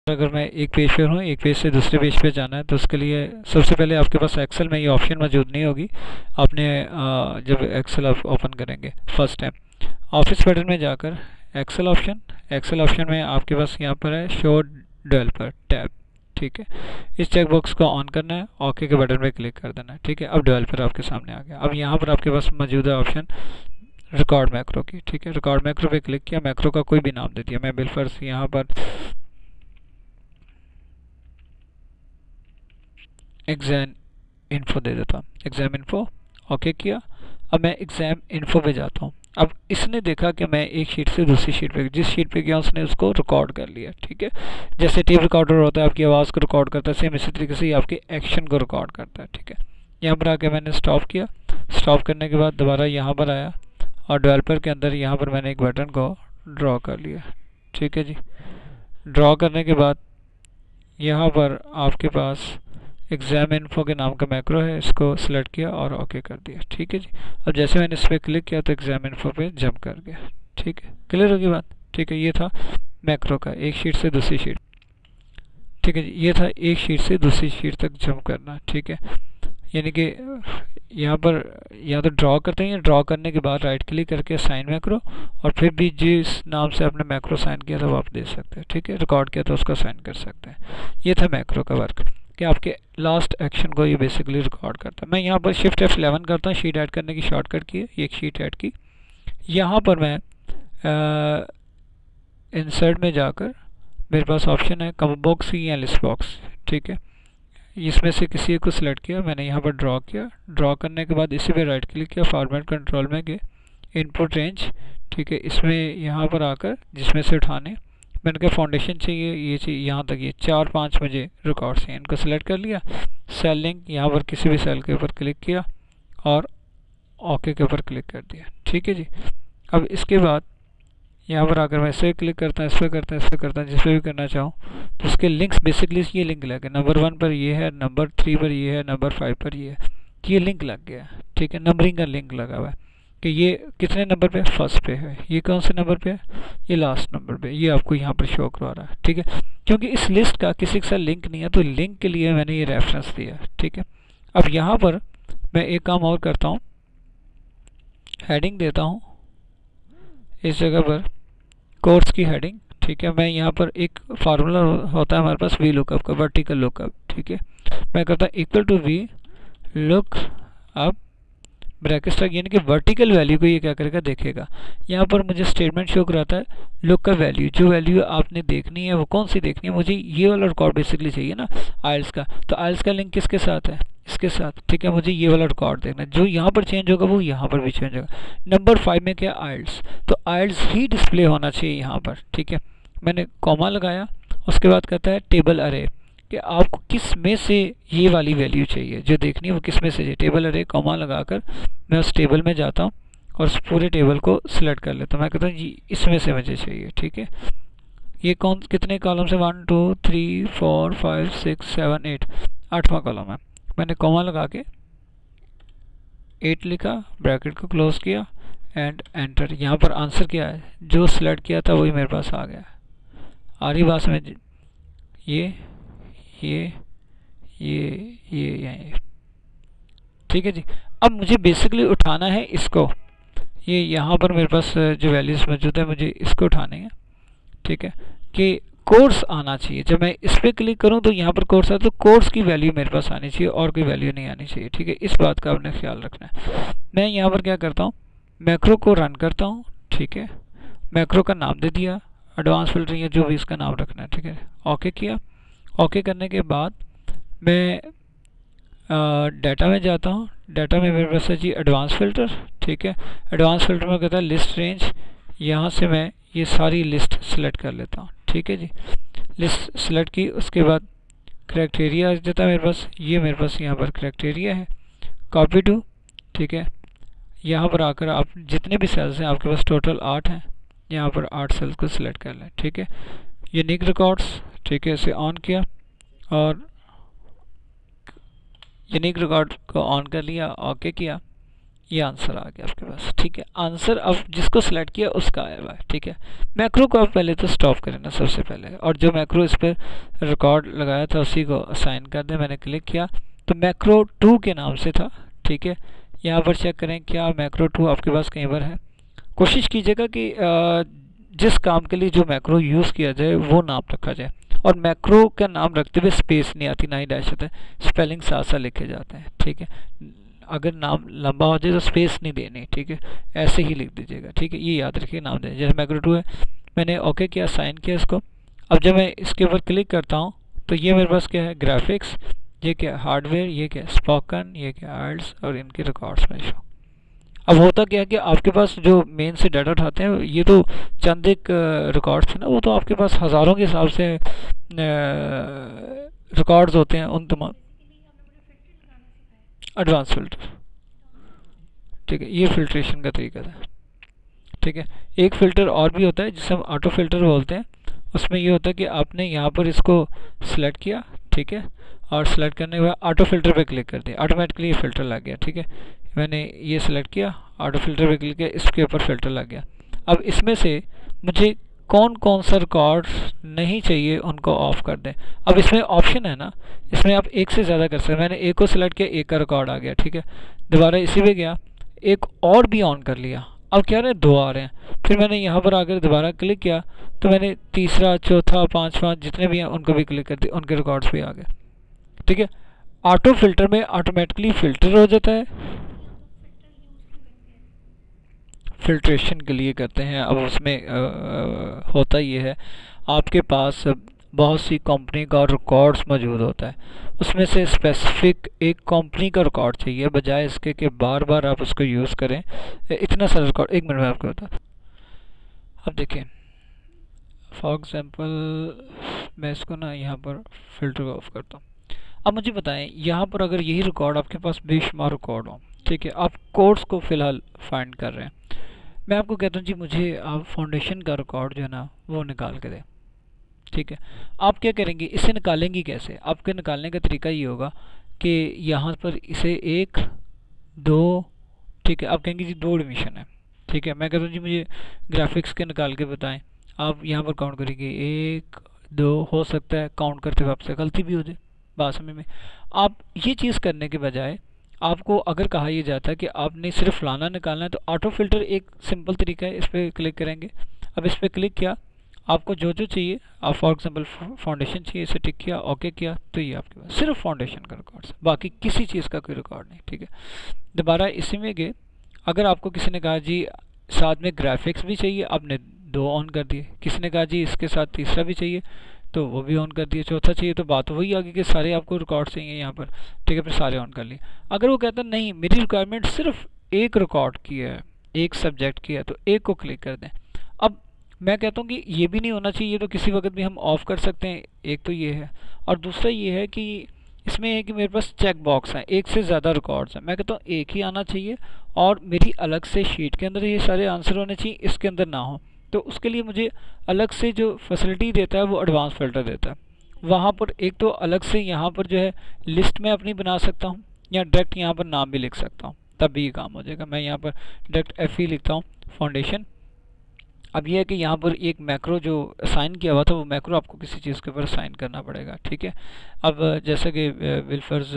अगर मैं एक पेज पर हूँ, एक पेज से दूसरे पेज पे जाना है, तो उसके लिए सबसे पहले आपके पास एक्सेल में ये ऑप्शन मौजूद नहीं होगी। आपने जब एक्सेल आप ओपन करेंगे फर्स्ट टाइम, ऑफिस बटन में जाकर एक्सेल ऑप्शन में आपके पास यहाँ पर है शो डेवलपर टैब। ठीक है, इस चेक बॉक्स को ऑन करना है, ओके के बटन पे क्लिक कर देना है। ठीक है, अब डेवलपर आपके सामने आ गया। अब यहाँ पर आपके पास मौजूद है ऑप्शन रिकॉर्ड मैक्रो की। ठीक है, रिकॉर्ड मैक्रो पे क्लिक किया, मैक्रो का कोई भी नाम दे दिया। मैं बिलफर्स यहाँ पर एग्जाम इन्फो दे देता हूँ, एग्जाम इन्फो, ओके किया। अब मैं एग्जाम इन्फो पे जाता हूँ। अब इसने देखा कि मैं एक शीट से दूसरी शीट पे, जिस शीट पे गया उसने उसको रिकॉर्ड कर लिया। ठीक है, जैसे टेप रिकॉर्डर होता है आपकी आवाज़ को रिकॉर्ड करता है, सेम इसी तरीके से ही आपके एक्शन को रिकॉर्ड करता है। ठीक है, यहाँ पर आके मैंने स्टॉप किया। स्टॉप करने के बाद दोबारा यहाँ पर आया और डेवलपर के अंदर यहाँ पर मैंने एक बटन को ड्रॉ कर लिया। ठीक है जी, ड्रॉ करने के बाद यहाँ पर आपके पास एग्जाम इन्फो के नाम का मैक्रो है, इसको सिलेक्ट किया और ओके कर दिया। ठीक है जी, अब जैसे मैंने इस पर क्लिक किया तो एग्जाम इन्फो पे जंप कर गया। ठीक है, क्लियर होगी बात। ठीक है, ये था मैक्रो का, एक शीट से दूसरी शीट। ठीक है जी, ये था एक शीट से दूसरी शीट तक जंप करना। ठीक है, यानी कि यहाँ पर या तो ड्रॉ करते हैं, या ड्रॉ करने के बाद राइट क्लिक करके साइन मैक्रो, और फिर भी जिस नाम से आपने मैक्रो साइन किया था वो आप दे सकते हैं। ठीक है, रिकॉर्ड किया तो उसका साइन कर सकते हैं। ये था मैक्रो का वर्क, कि आपके लास्ट एक्शन को ये बेसिकली रिकॉर्ड करता है। मैं यहाँ पर शिफ्ट F11 करता हूँ, शीट ऐड करने की शॉर्टकट की है, एक शीट ऐड की। यहाँ पर मैं इंसर्ट में जाकर मेरे पास ऑप्शन है कम बॉक्स या लिस्ट बॉक्स। ठीक है, इसमें से किसी को सिलेक्ट किया, मैंने यहाँ पर ड्रॉ किया। ड्रॉ करने के बाद इसी पे राइट क्लिक किया, फॉर्मेट कंट्रोल में गए, इनपुट रेंज। ठीक है, इसमें यहाँ पर आकर जिसमें से उठाने, मैंने कहा फाउंडेशन चाहिए, ये चाहिए, यहाँ तक ये 4-5 मुझे रिकॉर्ड्स हैं, इनको सेलेक्ट कर लिया। सेल लिंक, यहाँ पर किसी भी सेल के ऊपर क्लिक किया और ओके के ऊपर क्लिक कर दिया। ठीक है जी, अब इसके बाद यहाँ पर आकर मैं इस पर क्लिक करता हूँ, इस पर करता हूँ, इस पर करता हूँ, जिस पर भी करना चाहूँ। तो उसके लिंक्स बेसिकली ये लिंक लगे, नंबर 1 पर ये है, नंबर 3 पर ये है, नंबर 5 पर ये है, ये लिंक लग गया। ठीक है, नंबरिंग का लिंक लगा हुआ है कि ये कितने नंबर पे, फर्स्ट पे है, ये कौन से नंबर पे है, ये लास्ट नंबर पे, ये आपको यहाँ पर शो करवा रहा है। ठीक है, क्योंकि इस लिस्ट का किसी के साथ लिंक नहीं है तो लिंक के लिए मैंने ये रेफरेंस दिया। ठीक है, अब यहाँ पर मैं एक काम और करता हूँ, हेडिंग देता हूँ इस जगह पर, कोर्स की हेडिंग। ठीक है, मैं यहाँ पर एक फार्मूला होता है हमारे पास वी लुकअप का, वर्टिकल लुकअप। ठीक है, मैं करता हूँ equal to V look up bracket तक, यानी कि वर्टिकल वैल्यू को ये क्या करेगा, देखेगा। यहाँ पर मुझे स्टेटमेंट शो कराता है लुक का वैल्यू, जो वैल्यू आपने देखनी है वो कौन सी देखनी है, मुझे ये वाला रिकॉर्ड बेसिकली चाहिए ना आइल्स का। तो आइल्स का लिंक किसके साथ है, इसके साथ। ठीक है, मुझे ये वाला रिकॉर्ड देखना है, जो यहाँ पर चेंज होगा वो यहाँ पर भी चेंज होगा। नंबर 5 में क्या, आइल्स, तो आइल्स ही डिस्प्ले होना चाहिए यहाँ पर। ठीक है, मैंने कॉमा लगाया, उसके बाद कहता है टेबल अरे, कि आपको किस में से ये वाली वैल्यू चाहिए, जो देखनी है वो किस में से चाहिए। टेबल अरे कॉमा लगाकर मैं उस टेबल में जाता हूँ और उस पूरे टेबल को सिलेक्ट कर लेता हूँ। मैं कहता हूँ जी इसमें से मुझे चाहिए। ठीक है, ये कौन कितने कॉलम से, 1 2 3 4 5 6 7 8, 8वां कॉलम है। मैंने कॉमा लगा के 8 लिखा, ब्रैकेट को क्लोज किया एंड एंटर। यहाँ पर आंसर क्या है, जो सिलेक्ट किया था वही मेरे पास आ गया। आ रही बात में, ये ये ये। ठीक है जी, अब मुझे बेसिकली उठाना है इसको, ये यहाँ पर मेरे पास जो वैल्यूज़ मौजूद है मुझे इसको उठाने हैं। ठीक है, कि कोर्स आना चाहिए, जब मैं इस पर क्लिक करूँ तो यहाँ पर कोर्स आता है, तो कोर्स की वैल्यू मेरे पास आनी चाहिए और कोई वैल्यू नहीं आनी चाहिए। ठीक है, इस बात का आपने ख्याल रखना है। मैं यहाँ पर क्या करता हूँ, मैक्रो को रन करता हूँ। ठीक है, मैक्रो का नाम दे दिया, एडवांस फिल्टरिंग या जो भी इसका नाम रखना है। ठीक है, ओके किया। ओके करने के बाद मैं डाटा में जाता हूँ। डाटा में मेरे पास है जी एडवांस फ़िल्टर। ठीक है, एडवांस फ़िल्टर में कहता है लिस्ट रेंज, यहाँ से मैं ये सारी लिस्ट सेलेक्ट कर लेता हूँ। ठीक है जी, लिस्ट सेलेक्ट की, उसके बाद क्राइटेरिया आ जाता है मेरे पास, ये मेरे पास यहाँ पर क्राइटेरिया है, कॉपी टू। ठीक है, यहाँ पर आकर आप जितने भी सेल्स हैं आपके पास टोटल 8 हैं, यहाँ पर 8 सेल्स को सिलेक्ट कर लें। ठीक है, यूनिक रिकॉर्ड्स। ठीक है, इसे ऑन किया और यूनिक रिकॉर्ड को ऑन कर लिया, ओके किया। ये आंसर आ गया आपके पास, ठीक है। आंसर अब जिसको सिलेक्ट किया उसका आया हुआ है, ठीक है। मैक्रो को आप पहले तो स्टॉप करें ना सबसे पहले, और जो मैक्रो इस पर रिकॉर्ड लगाया था उसी को असाइन कर दें। मैंने क्लिक किया तो मैक्रो 2 के नाम से था, ठीक है। यहाँ पर चेक करें क्या मैक्रो 2 आपके पास कहीं पर है। कोशिश कीजिएगा कि जिस काम के लिए जो मैक्रो यूज़ किया जाए वो नाम रखा जाए, और मैक्रो का नाम रखते हुए स्पेस नहीं आती, ना ही डैश होता है, स्पेलिंग साथ साथ लिखे जाते हैं, ठीक है। अगर नाम लंबा हो जाए तो स्पेस नहीं देनी, ठीक है, ऐसे ही लिख दीजिएगा, ठीक है। ये याद रखिए नाम दें, जैसे मैक्रो 2 है, मैंने ओके किया, साइन किया इसको। अब जब मैं इसके ऊपर क्लिक करता हूँ तो ये मेरे पास क्या है, ग्राफिक्स, ये क्या हार्डवेयर, ये क्या स्पोकन, ये क्या आर्ट्स, और इनके रिकॉर्ड्स में शो। अब होता क्या है कि आपके पास जो मेन से डाटा उठाते हैं, ये तो चंद एक रिकॉर्ड्स थे ना, वो तो आपके पास हज़ारों के हिसाब से रिकॉर्ड्स होते हैं उन तमाम। एडवांस फिल्टर, ठीक है, ये फिल्ट्रेशन का तरीका था, ठीक है। एक फ़िल्टर और भी होता है जिसे हम ऑटो फिल्टर बोलते हैं। उसमें ये होता है कि आपने यहाँ पर इसको सिलेक्ट किया, ठीक है, और सिलेक्ट करने के बाद ऑटो फिल्टर पे क्लिक कर दिया, ऑटोमेटिकली ये फ़िल्टर लग गया, ठीक है। मैंने ये सिलेक्ट किया, ऑटो फिल्टर पे क्लिक किया, इसके ऊपर फ़िल्टर लग गया। अब इसमें से मुझे कौन कौन सा रिकॉर्ड नहीं चाहिए उनको ऑफ़ कर दें। अब इसमें ऑप्शन है ना, इसमें आप एक से ज़्यादा कर सकते हैं। मैंने एक को सिलेक्ट किया, एक का रिकॉर्ड आ गया, ठीक है। दोबारा इसी पे गया, एक और भी ऑन कर लिया, अब क्या रहे, दो आ रहे हैं। फिर मैंने यहाँ पर आकर दोबारा क्लिक किया तो मैंने तीसरा, चौथा, पांचवा जितने भी हैं उनको भी क्लिक कर दिया, उनके रिकॉर्ड्स भी आ गए, ठीक है। ऑटो फिल्टर में ऑटोमेटिकली फिल्टर हो जाता है, फिल्ट्रेशन के लिए करते हैं। अब उसमें होता ये है, आपके पास बहुत सी कंपनी का रिकॉर्ड्स मौजूद होता है, उसमें से स्पेसिफिक एक कंपनी का रिकॉर्ड चाहिए, बजाय इसके कि बार बार आप उसको यूज़ करें इतना सारा रिकॉर्ड। एक मिनट में आपको बता, अब देखिए फॉर एग्ज़ाम्पल मैं इसको ना यहाँ पर फिल्टर को ऑफ करता हूँ। अब मुझे बताएं, यहाँ पर अगर यही रिकॉर्ड आपके पास बेशुमार रिकॉर्ड हो, ठीक है, आप कोर्स को फ़िलहाल फाइंड कर रहे हैं, मैं आपको कहता हूँ जी मुझे आप फाउंडेशन का रिकॉर्ड जो है ना वो निकाल के दें, ठीक है। आप क्या करेंगे, इसे निकालेंगे कैसे, आपके निकालने का तरीका ये होगा कि यहाँ पर इसे 1 2, ठीक है, आप कहेंगे जी 2 एडमिशन है, ठीक है। मैं कहता हूँ जी मुझे ग्राफिक्स के निकाल के बताएं। आप यहाँ पर काउंट करेंगे 1 2, हो सकता है काउंट करते हुए आपसे गलती भी हो जाए, बात समझ में। आप ये चीज़ करने के बजाय आपको अगर कहा यह जाता है कि आपने सिर्फ फलाना निकालना है, तो ऑटो फिल्टर एक सिंपल तरीका है, इस पर क्लिक करेंगे। अब इस पर क्लिक किया, आपको जो जो चाहिए, आप फॉर एग्जांपल फाउंडेशन चाहिए, इसे टिक किया, ओके किया, तो ये आपके पास सिर्फ फाउंडेशन का रिकॉर्ड है, बाकी किसी चीज़ का कोई रिकॉर्ड नहीं, ठीक है। दोबारा इसी में गए, अगर आपको किसी ने कहा जी साथ में ग्राफिक्स भी चाहिए, आपने 2 ऑन कर दिए। किसी ने कहा जी इसके साथ तीसरा भी चाहिए, तो वो भी ऑन कर दिए। चौथा चाहिए, तो बात वही आ गई कि सारे आपको रिकॉर्ड चाहिए यहाँ पर, ठीक है, फिर सारे ऑन कर लिए। अगर वो कहता नहीं मेरी रिक्वायरमेंट सिर्फ एक रिकॉर्ड की है, एक सब्जेक्ट की है, तो एक को क्लिक कर दें। अब मैं कहता हूँ कि ये भी नहीं होना चाहिए, तो किसी वक्त भी हम ऑफ़ कर सकते हैं, एक तो ये है। और दूसरा ये है कि इसमें है कि मेरे पास चेक बॉक्स हैं, एक से ज़्यादा रिकॉर्ड्स हैं, मैं कहता हूँ एक ही आना चाहिए, और मेरी अलग से शीट के अंदर ये सारे आंसर होने चाहिए, इसके अंदर ना हो। तो उसके लिए मुझे अलग से जो फैसिलिटी देता है वो एडवांस फ़िल्टर देता है। वहाँ पर एक तो अलग से यहाँ पर जो है लिस्ट में अपनी बना सकता हूँ, या डायरेक्ट यहाँ पर नाम भी लिख सकता हूँ, तब भी ये काम हो जाएगा। मैं यहाँ पर डायरेक्ट FE लिखता हूँ, फाउंडेशन। अब यह है कि यहाँ पर एक मैक्रो जो असाइन किया हुआ था, वो मैक्रो आपको किसी चीज़ के ऊपर असाइन करना पड़ेगा, ठीक है। अब जैसे कि विल्फर्स,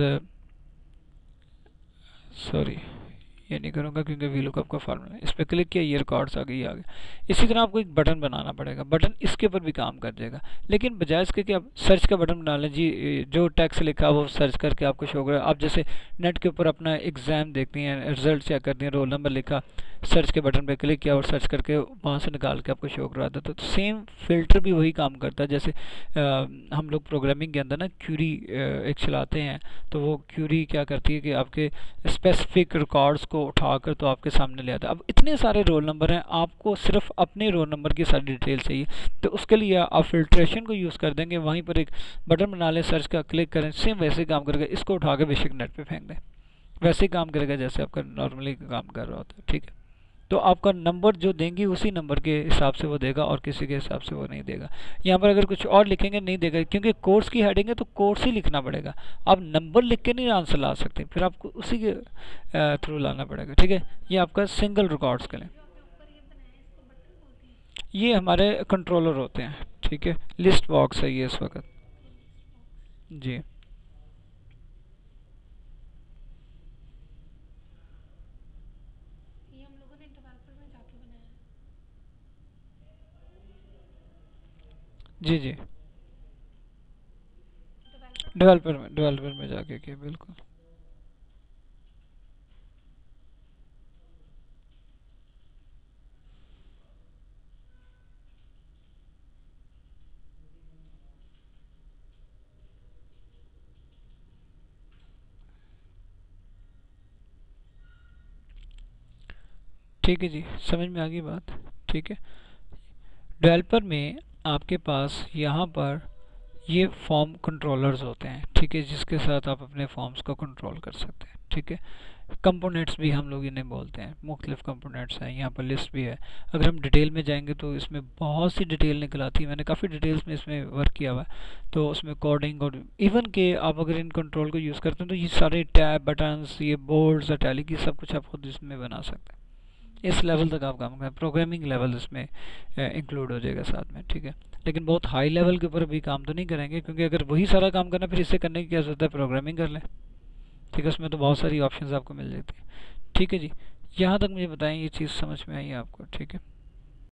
सॉरी ये नहीं करूँगा क्योंकि VLOOKUP का फार्मूला है। इस पर क्लिक किया, ये रिकॉर्ड्स आ गई, आ गया। इसी तरह आपको एक बटन बनाना पड़ेगा, बटन इसके ऊपर भी काम कर जाएगा, लेकिन बजाय इसके कि आप सर्च का बटन बना लें जी, जो टैक्स लिखा वो सर्च करके आपको शो करेगा। आप जैसे नेट के ऊपर अपना एग्ज़ाम देखती हैं, रिजल्ट चेक करती हैं, रोल नंबर लिखा, सर्च के बटन पर क्लिक किया और सर्च करके वहाँ से निकाल के आपको शो करा देता है। तो सेम फिल्टर भी वही काम करता है। जैसे हम लोग प्रोग्रामिंग के अंदर ना क्यूरी एक चलाते हैं, तो वो क्यूरी क्या करती है कि आपके स्पेसिफिक रिकॉर्ड्स को उठाकर तो आपके सामने ले आता है। अब इतने सारे रोल नंबर हैं, आपको सिर्फ अपने रोल नंबर की सारी डिटेल चाहिए, तो उसके लिए आप फिल्ट्रेशन को यूज़ कर देंगे। वहीं पर एक बटन बना लें, सर्च का क्लिक करें, सेम वैसे काम करेगा। इसको उठा के बेशक नेट पे फेंक दें, वैसे ही काम करेगा जैसे आपका नॉर्मली काम कर रहा होता है, ठीक है। तो आपका नंबर जो देंगी उसी नंबर के हिसाब से वो देगा और किसी के हिसाब से वो नहीं देगा। यहाँ पर अगर कुछ और लिखेंगे नहीं देगा, क्योंकि कोर्स की हेडिंग है तो कोर्स ही लिखना पड़ेगा। आप नंबर लिख के नहीं आंसर ला सकते, फिर आपको उसी के थ्रू लाना पड़ेगा। ठीक है, ये आपका सिंगल रिकॉर्ड्स के लिए। ये हमारे कंट्रोलर होते हैं। ठीक है, लिस्ट बॉक्स है ये इस वक्त। जी जी जी, डेवलपर में जाके किया, बिल्कुल। ठीक है जी, समझ में आ गई बात। ठीक है, डेवलपर में आपके पास यहाँ पर ये फॉर्म कंट्रोलर्स होते हैं। ठीक है, जिसके साथ आप अपने फॉर्म्स को कंट्रोल कर सकते हैं। ठीक है, कंपोनेंट्स भी हम लोग इन्हें बोलते हैं, मुख्तलिफ कंपोनेंट्स हैं। यहाँ पर लिस्ट भी है। अगर हम डिटेल में जाएंगे तो इसमें बहुत सी डिटेल निकल आती है। मैंने काफ़ी डिटेल्स में इसमें वर्क किया हुआ है। तो उसमें कोडिंग और इवन के आप अगर इन कंट्रोल को यूज़ करते हैं तो ये सारे टैब बटन्स, ये बोर्ड्स, इटैलिक, ये सब कुछ आप खुद इसमें बना सकते हैं। इस लेवल तक आप काम करें, प्रोग्रामिंग लेवल इसमें इंक्लूड हो जाएगा साथ में। ठीक है, लेकिन बहुत हाई लेवल के ऊपर भी काम तो नहीं करेंगे, क्योंकि अगर वही सारा काम करना फिर इससे करने की क्या जरूरत है, प्रोग्रामिंग कर लें। ठीक है, उसमें तो बहुत सारी ऑप्शंस आपको मिल जाती है। ठीक है जी, यहाँ तक मुझे बताएं ये चीज़ समझ में आई है आपको? ठीक है।